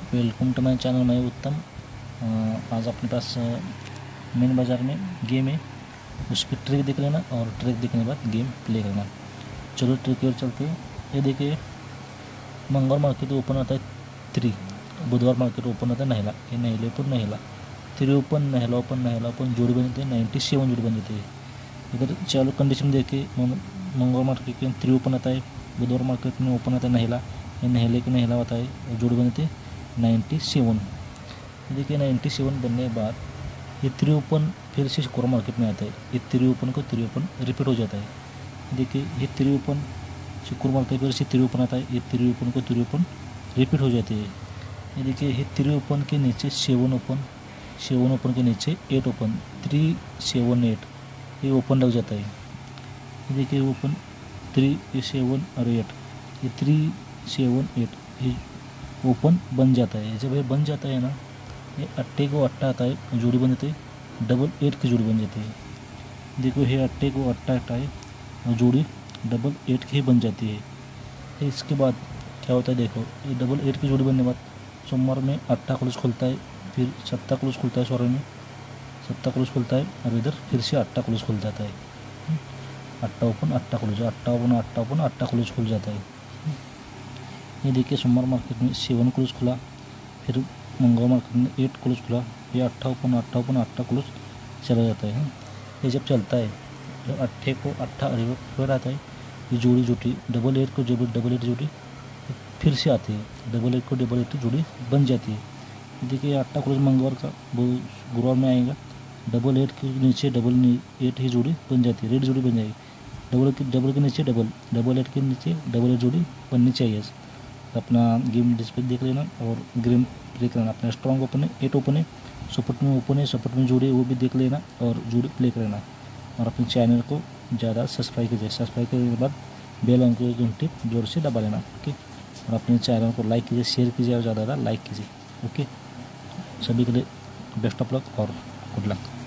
Welcome to my channel, मैं उत्तम। आज अपने पास मेन बाज़ार में गेम है, उसकी ट्रिक देख लेना और ट्रिक देखने के बाद गेम प्ले करना। चलो ट्रिक की ओर चलते हैं। ये देखिए, मंगलवार मार्केट ओपन होता है 3, बुधवार मार्केट ओपन होता है नहला, ये नहले ओपन नहला 3 ओपन नहला ओपन जोड़ी बन जाते हैं 97 जोड़ी बन जाती है। इधर चालू कंडीशन देखे मंगलवार मार्केट में 3 ओपन आता है, बुधवार मार्केट में ओपन आता है नहला, ये नहले के नहला होता है और जोड़ी बनती है 97। देखिए 97 बनने के बाद ये 3 ओपन फिर से शुक्र मार्केट में आता है, ये 3 ओपन को 3 ओपन रिपीट हो जाता है। देखिए ये 3 ओपन शुक्र मार्केट फिर से 3 ओपन आता है, ये 3 ओपन को 3 ओपन रिपीट हो जाती है। ये देखिए ये 3 ओपन के नीचे 7 ओपन के नीचे 8 ओपन 3 7 8 ये ओपन लग जाता है। ये देखिए ओपन 3 7 और 8 ये 3 7 8 ये ओपन बन जाता है। जब ये बन जाता है ना, ये अट्टे को अट्टा आता है, जोड़ी बन जाती है डबल 8 की जोड़ी बन जाती है। देखो ये अट्टे को अट्टा है और जोड़ी डबल 8 की ही बन जाती है। इसके बाद क्या होता है, देखो ये डबल 8 की जोड़ी बनने के बाद सोमवार में अट्टा क्लोज खुलता है, फिर सत्ता क्लोज खुलता है, सौर में सत्ता क्लोज खुलता है और इधर फिर से अट्टा क्लोज खुल जाता है। अट्टा ओपन अट्टा क्लोज, अट्टा ओपन अट्टा क्लोज खुल जाता है। ये देखिए सोमवार मार्केट में 7 क्लोज खुला, फिर मंगलवार मार्केट में 8 क्लोज खुला, ये अट्टा ओपन अट्टा क्लोज चला जाता है। ये जब चलता है तो अट्ठे को अट्ठा फिर आता है, ये जोड़ी डबल 8 को डबल 8 जोड़ी फिर से आती है, डबल 8 को डबल 8 जोड़ी बन जाती है। देखिए अट्टा क्लोज मंगलवार का गुरुवार में आएगा, डबल 8 के नीचे डबल 8 ही जोड़ी बन जाती है, रेड जोड़ी बन जाएगी। डबल के नीचे डबल 8 के नीचे डबल 8 जोड़ी बननी चाहिए। अपना गेम डिस्प्ले देख लेना और गेम प्ले करना। अपना स्ट्रॉन्ग ओपन है, 8 ओपन है, सपोर्ट में ओपन है, सपोर्ट में जोड़ी है वो भी देख लेना और जोड़ी प्ले कर लेना। और अपने चैनल को ज़्यादा सब्सक्राइब कीजिए, सब्सक्राइब करने के बाद बेल आइकन की घंटी जोर से दबा लेना। ओके, और अपने चैनल को लाइक कीजिए, शेयर कीजिए और ज़्यादा लाइक कीजिए। ओके, सभी के लिए बेस्ट ऑफ लक और गुड लक।